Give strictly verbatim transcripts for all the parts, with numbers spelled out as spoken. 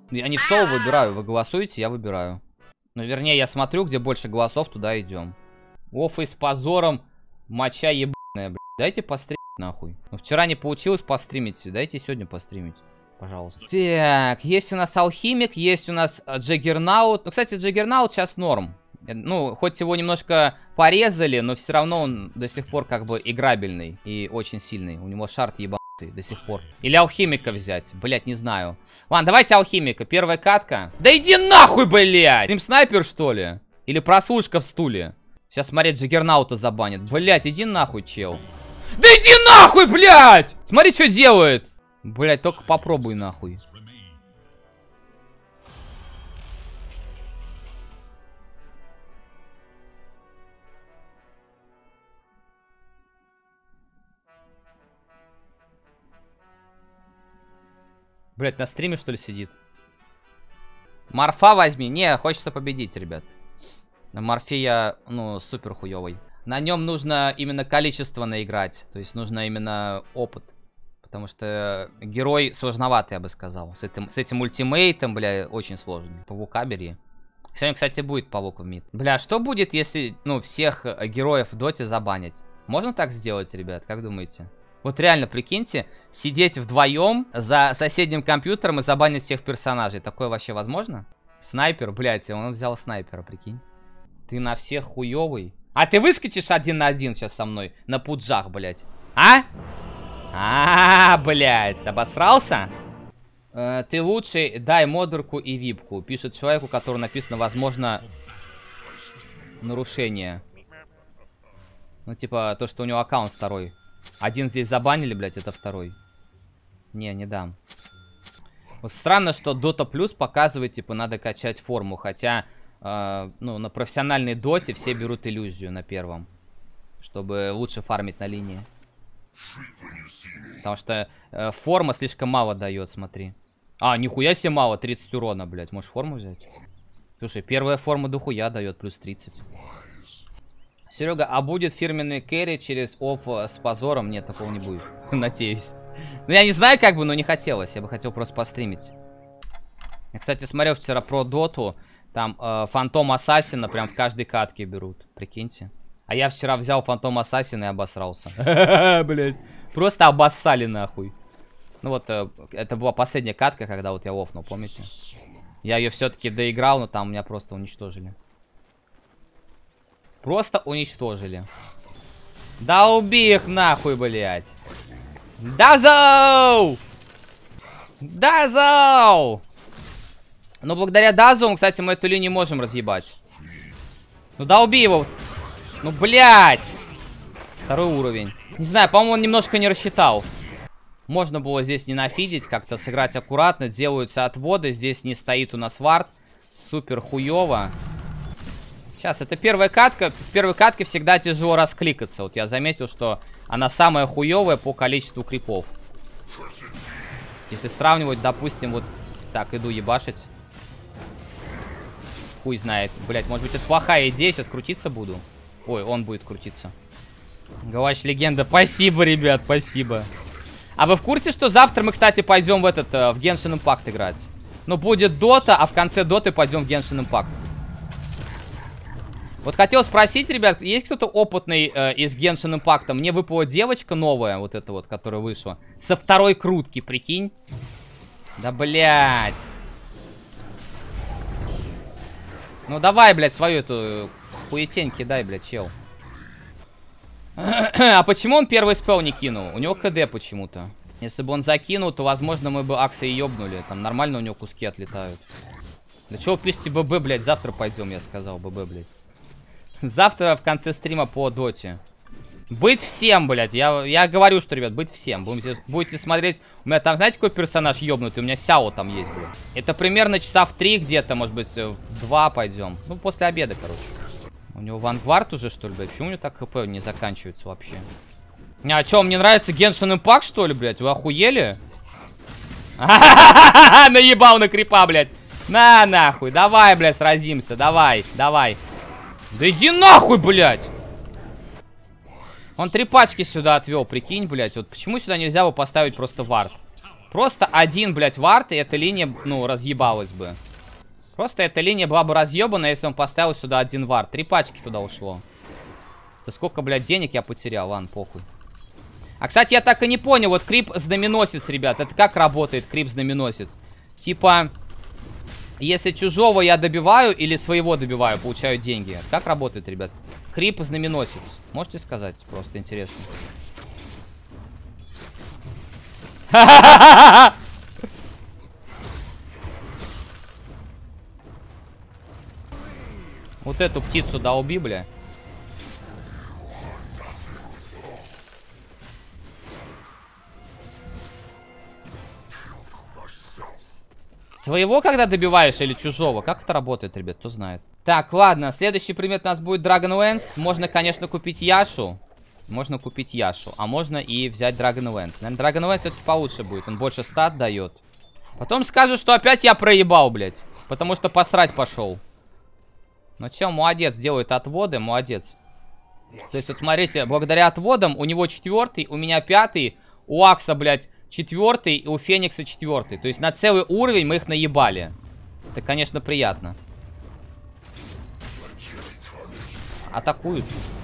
Я не в соло выбираю, вы голосуете, я выбираю. Ну, вернее, я смотрю, где больше голосов, туда идем. Оффы с позором, моча ебаная, блядь. Дайте постримить, нахуй. Ну, вчера не получилось постримить, дайте сегодня постримить, пожалуйста. Так, есть у нас алхимик, есть у нас Джаггернаут. Ну, кстати, Джаггернаут сейчас норм. Ну, хоть его немножко порезали, но все равно он до сих пор как бы играбельный и очень сильный. У него шарт ебанутый до сих пор. Или алхимика взять, блять, не знаю. Ладно, давайте алхимика, первая катка. Да иди нахуй, блять! Им снайпер, что ли? Или прослушка в стуле? Сейчас, смотреть, Джаггернаута забанит. Блять, иди нахуй, чел. Да иди нахуй, блять! Смотри, что делает. Блять, только попробуй нахуй. Блять, на стриме, что ли, сидит? Марфа возьми. Не, хочется победить, ребят. На Марфе я, ну, супер хуёвый. На нем нужно именно количество наиграть. То есть нужно именно опыт. Потому что герой сложноватый, я бы сказал. С этим, с этим ультимейтом, бля, очень сложный. Паука бери. Сегодня, кстати, будет паук в мид. Бля, что будет, если, ну, всех героев в доте забанить? Можно так сделать, ребят? Как думаете? Вот реально, прикиньте, сидеть вдвоем за соседним компьютером и забанить всех персонажей. Такое вообще возможно? Снайпер, блядь, он взял снайпера, прикинь. Ты на всех хуёвый. А ты выскочишь один на один сейчас со мной? На пуджах, блядь. А? А, блядь, обосрался? Э, ты лучший, дай модерку и випку. Пишет человеку, у которого написано, возможно, нарушение. Ну, типа, то, что у него аккаунт второй. Один здесь забанили, блядь, это второй. Не, не дам. Вот странно, что Dota Plus показывает, типа, надо качать форму. Хотя, э, ну, на профессиональной доте все берут иллюзию на первом. Чтобы лучше фармить на линии. Потому что э, форма слишком мало дает, смотри. А, нихуя себе мало, тридцать урона, блядь. Можешь форму взять? Слушай, первая форма дохуя дает, плюс тридцать. Серега, а будет фирменный керри через офф с позором? Нет, такого не будет. Надеюсь. Ну, я не знаю, как бы, но не хотелось. Я бы хотел просто постримить. Я, кстати, смотрел вчера про доту. Там э, Фантом Ассасина прям в каждой катке берут. Прикиньте. А я вчера взял Фантом Ассасина и обосрался. Блять. Просто обоссали нахуй. Ну вот, э, это была последняя катка, когда вот я оффнул, помните? Я ее все-таки доиграл, но там меня просто уничтожили. Просто уничтожили. Да убей их нахуй, блядь. Дазоу! Дазоу! Но благодаря Дазоу, кстати, мы эту линию можем разъебать. Ну да убей его. Ну, блядь. Второй уровень. Не знаю, по-моему, он немножко не рассчитал. Можно было здесь не нафидить, как-то сыграть аккуратно. Делаются отводы. Здесь не стоит у нас вард. Супер хуёво. Сейчас, это первая катка. В первой катке всегда тяжело раскликаться. Вот я заметил, что она самая хуёвая по количеству крипов. Если сравнивать, допустим, вот так, иду ебашить. Хуй знает. Блять, может быть, это плохая идея. Сейчас крутиться буду. Ой, он будет крутиться. Галач легенда. Спасибо, ребят, спасибо. А вы в курсе, что завтра мы, кстати, пойдем в этот, в Genshin Impact играть? Ну, будет Дота, а в конце Доты пойдем в Genshin Impact. Вот хотел спросить, ребят, есть кто-то опытный э, из Genshin Impact? Мне выпала девочка новая, вот эта вот, которая вышла. Со второй крутки, прикинь. Да, блядь. Ну, давай, блядь, свою эту хуетень кидай, блядь, чел. А почему он первый спел не кинул? У него КД почему-то. Если бы он закинул, то, возможно, мы бы Акса и ёбнули. Там нормально у него куски отлетают. Да чего вы пишете ББ, блядь? Завтра пойдем, я сказал. ББ, блядь. Завтра в конце стрима по доте. Быть всем, блядь. Я, я говорю, что, ребят, быть всем. Будете, будете смотреть. У меня там, знаете, какой персонаж ёбнутый? У меня Сяо там есть, блядь. Это примерно часа в три где-то, может быть, в два пойдем. Ну, после обеда, короче. У него Вангвард уже, что ли, блядь? Почему у него так хп не заканчивается вообще? А что, мне нравится Genshin Impact, что ли, блядь? Вы охуели? Наебал на крипа, блядь. На, нахуй. Давай, блядь, сразимся. Давай, давай. Да иди нахуй, блядь. Он три пачки сюда отвел, прикинь, блядь. Вот почему сюда нельзя его поставить просто вард? Просто один, блядь, вард, и эта линия, ну, разъебалась бы. Просто эта линия была бы разъебана, если он поставил сюда один вард. Три пачки туда ушло. Это сколько, блядь, денег я потерял? Ладно, похуй. А, кстати, я так и не понял. Вот крип-знаменосец, ребят. Это как работает крип-знаменосец? Типа, если чужого я добиваю или своего добиваю, получаю деньги. Как работает, ребят? Крип-знаменосец. Можете сказать? Просто интересно. Вот эту птицу долби, бля. Своего когда добиваешь или чужого? Как это работает, ребят? Кто знает. Так, ладно. Следующий предмет у нас будет Dragonlance. Можно, конечно, купить Яшу. Можно купить Яшу. А можно и взять Dragonlance. Наверное, Dragonlance все-таки получше будет. Он больше стат дает. Потом скажут, что опять я проебал, блядь. Потому что посрать пошел. Ну чё, молодец. Делает отводы. Молодец. То есть, вот смотрите, благодаря отводам у него четвертый, у меня пятый, у Акса, блядь, четвертый и у Феникса четвертый. То есть на целый уровень мы их наебали. Это, конечно, приятно. Атакуют.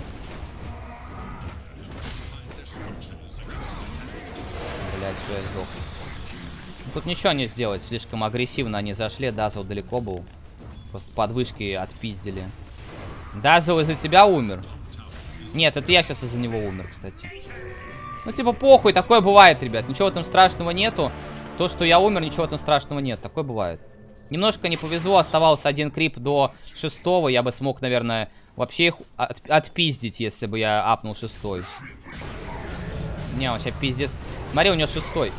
Блядь, все, я сдох. Тут ничего не сделать. Слишком агрессивно они зашли. Дазл далеко был. Просто подвышки отпиздили. Дазл из-за тебя умер. Нет, это я сейчас из-за него умер, кстати. Ну, типа, похуй, такое бывает, ребят. Ничего там страшного нету. То, что я умер, ничего там страшного нет. Такое бывает. Немножко не повезло, оставался один крип до шестого. Я бы смог, наверное, вообще их от отпиздить, если бы я апнул шестой. Не, он сейчас пиздец. Смотри, у него шестой.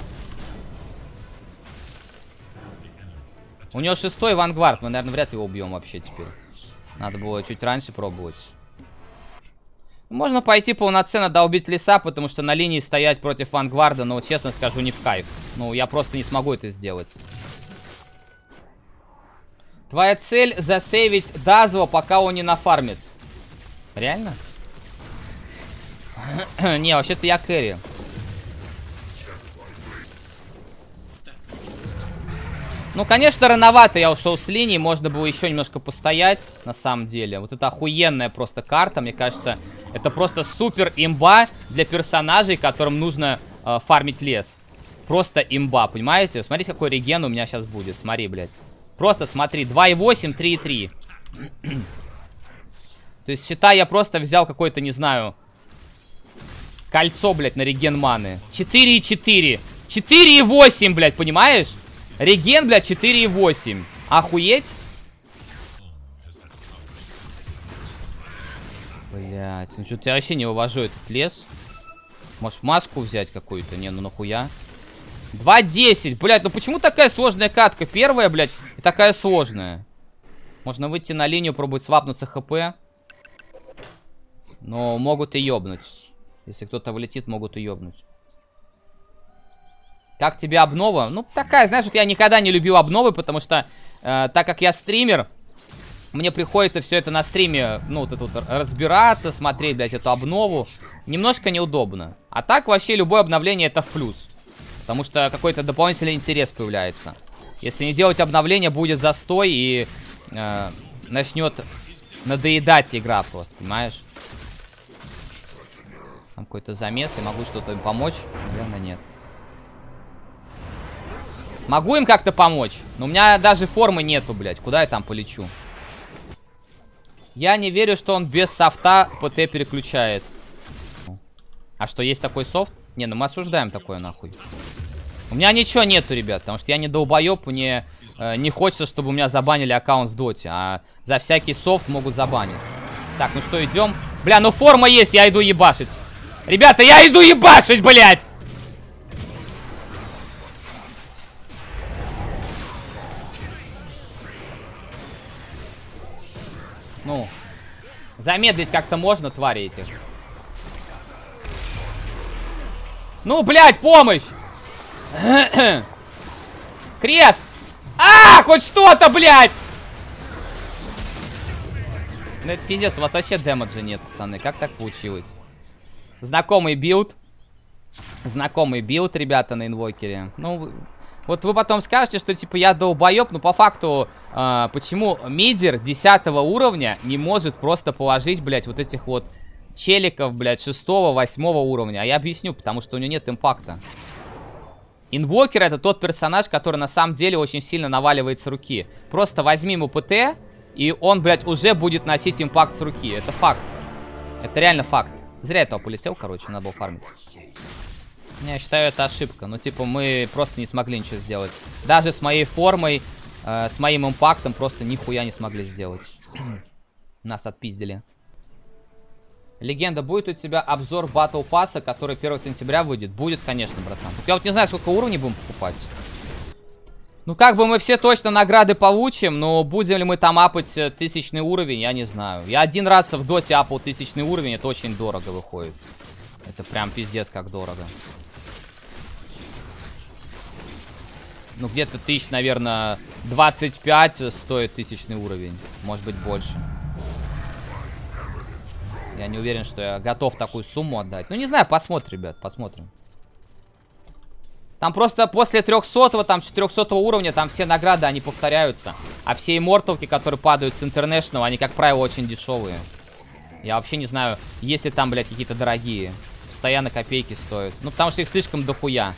У него шестой вангвард. Мы, наверное, вряд ли его убьем вообще теперь. Надо было чуть раньше пробовать. Можно пойти полноценно долбить леса, потому что на линии стоять против вангварда, но, честно скажу, не в кайф. Ну, я просто не смогу это сделать. Твоя цель засейвить Дазла, пока он не нафармит. Реально? Не, вообще-то я кэрри. Ну, конечно, рановато я ушел с линии. Можно было еще немножко постоять, на самом деле. Вот это охуенная просто карта, мне кажется. Это просто супер имба для персонажей, которым нужно э, фармить лес. Просто имба, понимаете? Смотрите, какой реген у меня сейчас будет. Смотри, блядь. Просто смотри. два и восемь, три и три. То есть, считай, я просто взял какое-то, не знаю, кольцо, блядь, на реген маны. четыре и четыре. четыре и восемь, блядь, понимаешь? Реген, блядь, четыре и восемь. Охуеть? Блядь, ну что-то я вообще не вывожу этот лес. Может, маску взять какую-то? Не, ну нахуя? два десять, блядь, ну почему такая сложная катка? Первая, блядь, и такая сложная. Можно выйти на линию, пробовать свапнуться хп. Но могут и ёбнуть. Если кто-то влетит, могут и ёбнуть. Как тебе обнова? Ну, такая, знаешь, вот я никогда не любил обновы, потому что, э, так как я стример, мне приходится все это на стриме, ну, вот это вот разбираться, смотреть, блядь, эту обнову. Немножко неудобно. А так, вообще, любое обновление это в плюс. Потому что какой-то дополнительный интерес появляется. Если не делать обновление, будет застой и э, начнет надоедать игра просто, понимаешь? Там какой-то замес, и могу что-то им помочь? Наверное, нет. Могу им как-то помочь? Но у меня даже формы нету, блядь. Куда я там полечу? Я не верю, что он без софта ПТ переключает. А что, есть такой софт? Не, ну мы осуждаем такое, нахуй. У меня ничего нету, ребят. Потому что я не долбоеб, мне э, не хочется, чтобы у меня забанили аккаунт в доте. А за всякий софт могут забанить. Так, ну что, идем? Бля, ну форма есть, я иду ебашить. Ребята, я иду ебашить, блядь! Ну, замедлить как-то можно, твари этих. Ну, блядь, помощь! Крест! А, хоть что-то, блядь! Ну, это пиздец, у вас вообще дэмэджа нет, пацаны. Как так получилось? Знакомый билд. Знакомый билд, ребята, на инвокере. Ну, вот вы потом скажете, что типа я долбоеб, но по факту, э, почему мидер десятого уровня не может просто положить, блядь, вот этих вот челиков, блядь, шестого, восьмого уровня? А я объясню, потому что у него нет импакта. Инвокер это тот персонаж, который на самом деле очень сильно наваливает с руки. Просто возьми ему ПТ, и он, блядь, уже будет носить импакт с руки. Это факт. Это реально факт. Зря я этого полетел, короче, надо было фармить. Я считаю, это ошибка. Ну, типа, мы просто не смогли ничего сделать. Даже с моей формой, э, с моим импактом просто нихуя не смогли сделать. Нас отпиздили. Легенда, будет у тебя обзор Battle Pass'а, который первого сентября выйдет? Будет, конечно, братан. Только я вот не знаю, сколько уровней будем покупать. Ну, как бы мы все точно награды получим, но будем ли мы там апать тысячный уровень, я не знаю. Я один раз в доте апал тысячный уровень, это очень дорого выходит. Это прям пиздец как дорого. Ну, где-то тысяч, наверное, двадцать пять стоит тысячный уровень. Может быть, больше. Я не уверен, что я готов такую сумму отдать. Ну, не знаю, посмотрим, ребят, посмотрим. Там просто после трехсотого, там четырехсотого уровня, там все награды, они повторяются. А все имморталки, которые падают с интернешнл, они, как правило, очень дешевые. Я вообще не знаю, есть ли там, блядь, какие-то дорогие. Постоянно копейки стоят. Ну, потому что их слишком дохуя.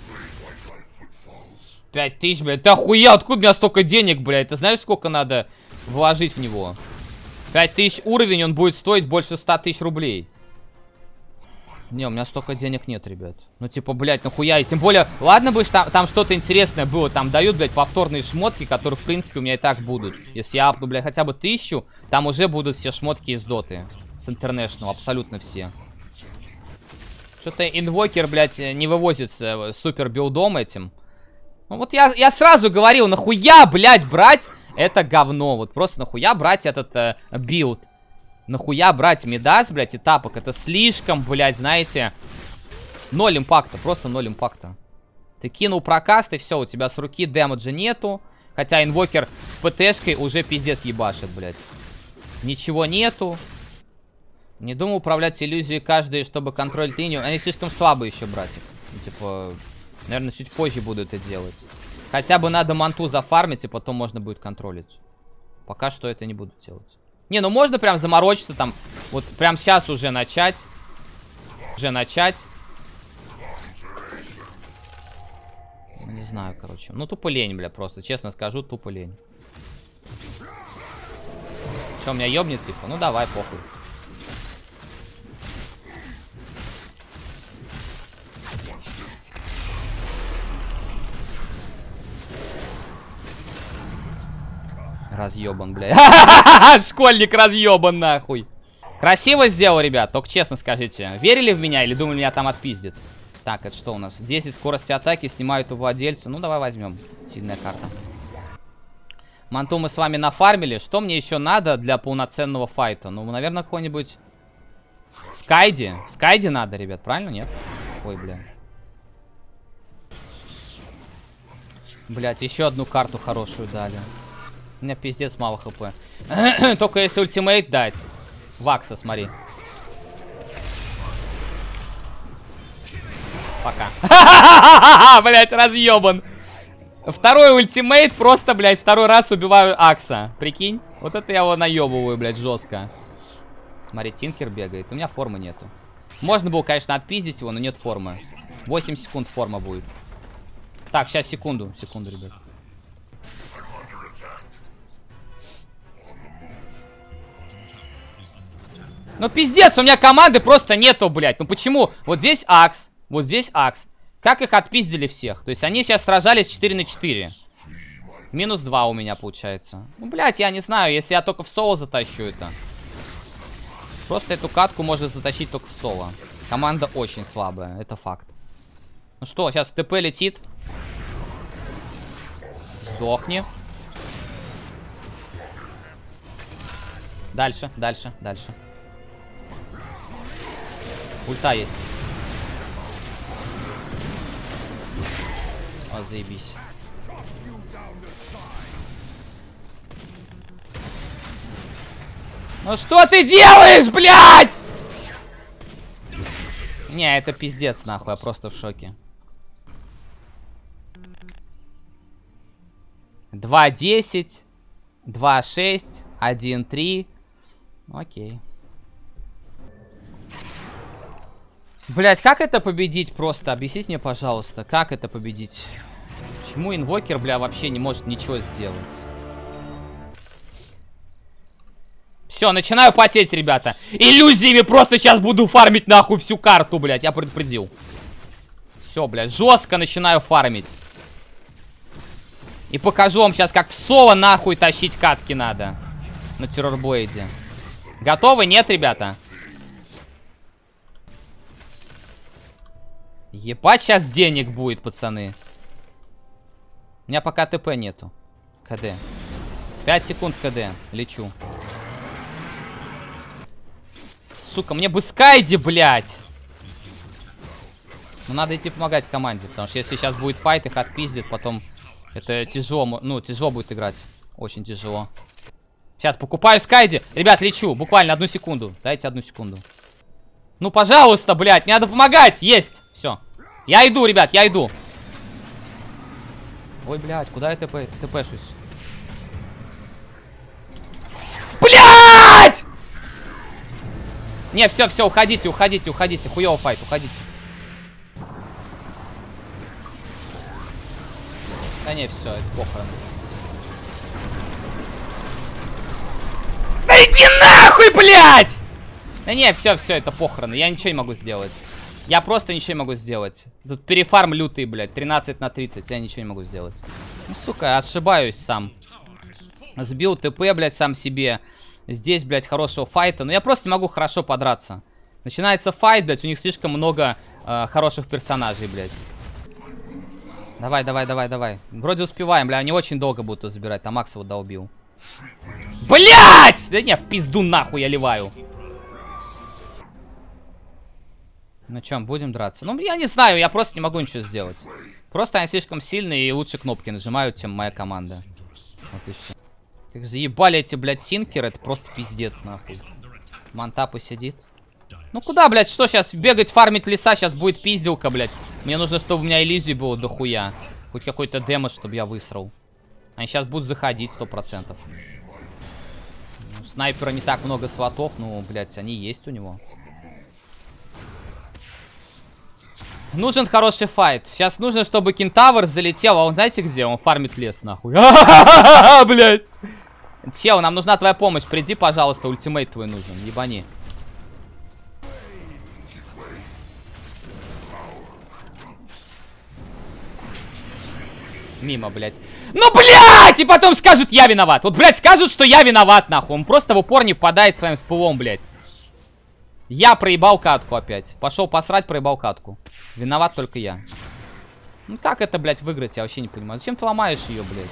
пять тысяч, блядь. Да хуя, откуда у меня столько денег, блядь? Ты знаешь, сколько надо вложить в него? пять тысяч уровень, он будет стоить больше ста тысяч рублей. Не, у меня столько денег нет, ребят. Ну, типа, блядь, нахуя? И тем более, ладно бы там, там что-то интересное было. Там дают, блядь, повторные шмотки, которые, в принципе, у меня и так будут. Если я апну, блядь, хотя бы тысячу, там уже будут все шмотки из доты. С интернешнл, абсолютно все. Что-то инвокер, блядь, не вывозится супер билдом этим. Ну, вот я, я сразу говорил, нахуя, блядь, брать это говно. Вот просто нахуя брать этот э, билд. Нахуя брать Мидас, блядь, и тапок. Это слишком, блядь, знаете, ноль импакта, просто ноль импакта. Ты кинул прокаст, и все, у тебя с руки дэмэджа нету. Хотя инвокер с ПТшкой уже пиздец ебашит, блядь. Ничего нету. Не думал управлять иллюзией каждой, чтобы контролить линию. Они слишком слабые еще, братик. Ну, типа, наверное, чуть позже буду это делать. Хотя бы надо манту зафармить, и потом можно будет контролить. Пока что это не буду делать. Не, ну можно прям заморочиться там. Вот прям сейчас уже начать. Уже начать. Ну, не знаю, короче. Ну, тупо лень, бля, просто. Честно скажу, тупо лень. Что, меня ёбнет, типа? Ну, давай, похуй. Разъебан, бля. Школьник разъебан, нахуй. Красиво сделал, ребят. Только честно скажите. Верили в меня или думали, меня там отпиздит? Так, это что у нас? десять скорости атаки снимают у владельца. Ну, давай возьмем. Сильная карта. Манту мы с вами нафармили. Что мне еще надо для полноценного файта? Ну, наверное, какой-нибудь Скайди. Скайди надо, ребят. Правильно, нет? Ой, бля. Блять, еще одну карту хорошую дали. У меня пиздец мало хп. Только если ультимейт дать. Вакса, смотри. Пока. Блять, разъебан. Второй ультимейт, просто, блядь, второй раз убиваю Акса. Прикинь? Вот это я его наебываю, блядь, жестко. Смотри, Тинкер бегает. У меня формы нету. Можно было, конечно, отпиздить его, но нет формы. восемь секунд форма будет. Так, сейчас, секунду. Секунду, ребят. Ну, пиздец, у меня команды просто нету, блядь. Ну, почему? Вот здесь Акс. Вот здесь Акс. Как их отпиздили всех? То есть они сейчас сражались четыре на четыре. Минус два у меня получается. Ну, блядь, я не знаю, если я только в соло затащу это. Просто эту катку можно затащить только в соло. Команда очень слабая, это факт. Ну что, сейчас ТП летит. Сдохни. Дальше, дальше, дальше. Ульта есть. О, заебись. Ну что ты делаешь, блядь? Не, это пиздец, нахуй, я просто в шоке. два десять, два шесть, один три. Окей. Блять, как это победить просто? Объясните мне, пожалуйста, как это победить? Почему инвокер, бля, вообще не может ничего сделать? Все, начинаю потеть, ребята. Иллюзиями просто сейчас буду фармить нахуй всю карту, блядь. Я предупредил. Все, блядь, жестко начинаю фармить. И покажу вам сейчас, как в соло нахуй тащить катки надо. На террорблейде. Готовы? Нет, ребята? Ебать, сейчас денег будет, пацаны. У меня пока ТП нету. КД. пять секунд КД. Лечу. Сука, мне бы Скайди, блядь. Ну, надо идти помогать команде. Потому что если сейчас будет файт, их отпиздит, потом это тяжело. Ну, тяжело будет играть. Очень тяжело. Сейчас покупаю Скайди. Ребят, лечу. Буквально одну секунду. Дайте одну секунду. Ну, пожалуйста, блядь. Мне надо помогать. Есть. Все. Я иду, ребят, я иду. Ой, блядь, куда я ТП, ТПшусь? Блядь! Не, все, все, уходите, уходите, уходите. Хуёво файт, уходите. Да не, все, это похорон. Да иди нахуй, блядь! Да не, все, все, это похороны. Я ничего не могу сделать. Я просто ничего не могу сделать. Тут перефарм лютый, блядь. тринадцать на тридцать. Я ничего не могу сделать. Ну, сука, ошибаюсь сам. Сбил ТП, блядь, сам себе. Здесь, блядь, хорошего файта. Но я просто не могу хорошо подраться. Начинается файт, блядь. У них слишком много э, хороших персонажей, блядь. Давай, давай, давай, давай. Вроде успеваем, бля. Они очень долго будут тут забирать. Там Макс вот долбил. Блядь! Да не, в пизду нахуй я ливаю. Ну чем, будем драться? Ну, я не знаю, я просто не могу ничего сделать. Просто они слишком сильные и лучше кнопки нажимают, чем моя команда. Вот и все. Как заебали эти, блядь, тинкеры, это просто пиздец, нахуй. Мантапа сидит. Ну куда, блядь, что сейчас? Бегать, фармить леса, сейчас будет пизделка, блядь. Мне нужно, чтобы у меня иллюзий было дохуя. Хоть какой-то дэмэдж, чтобы я высрал. Они сейчас будут заходить сто процентов. Ну, снайпера не так много слотов, ну, блядь, они есть у него. Нужен хороший файт. Сейчас нужно, чтобы кентавр залетел. А он знаете где? Он фармит лес, нахуй. Блять. Чел, нам нужна твоя помощь. Приди, пожалуйста, ультимейт твой нужен. Ебани. Мимо, блядь. Ну, блядь! И потом скажут, я виноват. Вот, блядь, скажут, что я виноват, нахуй. Он просто в упор не попадает своим спылом, блядь. Я проебал катку опять. Пошел посрать, проебал катку. Виноват только я. Ну как это, блядь, выиграть? Я вообще не понимаю. Зачем ты ломаешь ее, блядь?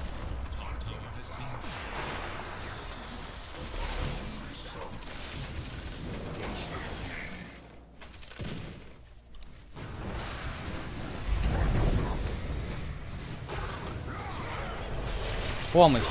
Помощь.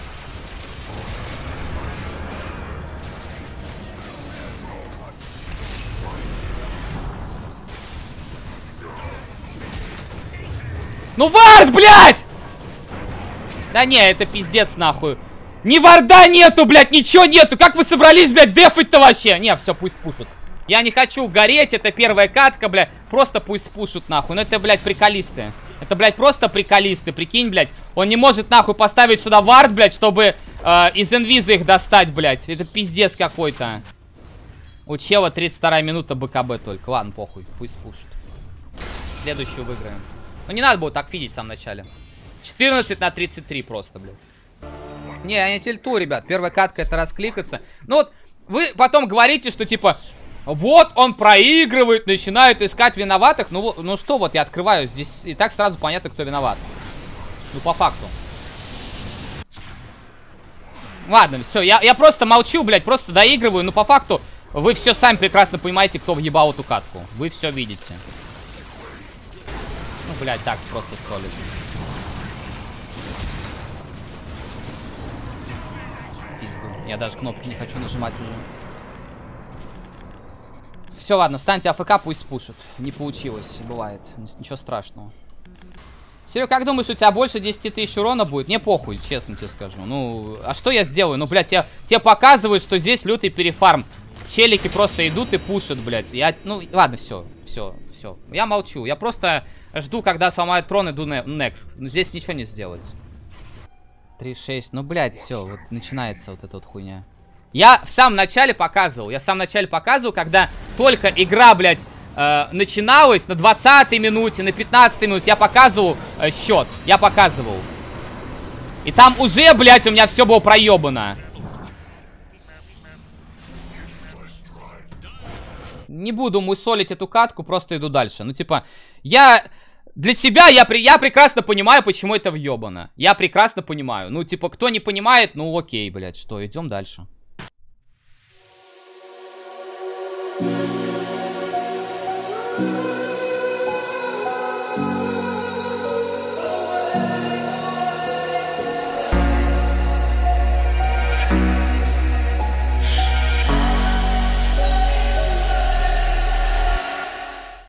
Ну вард, блядь! Да не, это пиздец нахуй. Ни варда нету, блядь, ничего нету. Как вы собрались, блядь, дефать-то вообще? Не, все, пусть пушат. Я не хочу гореть, это первая катка, блядь. Просто пусть пушат нахуй. Ну это, блядь, приколисты. Это, блядь, просто приколисты, прикинь, блядь. Он не может нахуй поставить сюда вард, блядь, чтобы э, из инвиза их достать, блядь. Это пиздец какой-то. У чела тридцать вторая минута БКБ только. Ладно, похуй, пусть пушат. Следующую выиграем. Ну не надо было так видеть в самом начале. четырнадцать на тридцать три просто, блядь. Не, я не тильту, ребят. Первая катка это раскликаться. Ну вот, вы потом говорите, что типа, вот он проигрывает, начинают искать виноватых. Ну, ну что, вот я открываю. Здесь и так сразу понятно, кто виноват. Ну, по факту. Ладно, все, я, я просто молчу, блядь, просто доигрываю. Ну, по факту, вы все сами прекрасно понимаете, кто въебал эту катку. Вы все видите. Ну, блядь, Акс просто солит. Пизду. Я даже кнопки не хочу нажимать уже. Все, ладно, встаньте АФК, пусть пушат. Не получилось, бывает. Ничего страшного. Серега, как думаешь, у тебя больше десяти тысяч урона будет? Мне похуй, честно тебе скажу. Ну, а что я сделаю? Ну, блядь, я тебе показываю, что здесь лютый перефарм. Челики просто идут и пушат, блядь. Я, ну, ладно, все, все, все. Я молчу. Я просто жду, когда сломают трон, иду на next. Ну, здесь ничего не сделать. три шесть. Ну, блядь, все, вот начинается вот эта вот хуйня. Я в самом начале показывал. Я в самом начале показывал, когда только игра, блядь, э, начиналась на двадцатой минуте, на пятнадцатой минуте. Я показывал э, счет. Я показывал. И там уже, блядь, у меня все было проебано. Не буду мусолить эту катку, просто иду дальше. Ну, типа, я... Для себя я, при... я прекрасно понимаю, почему это въебано. Я прекрасно понимаю. Ну, типа, кто не понимает, ну окей, блядь, что, идем дальше.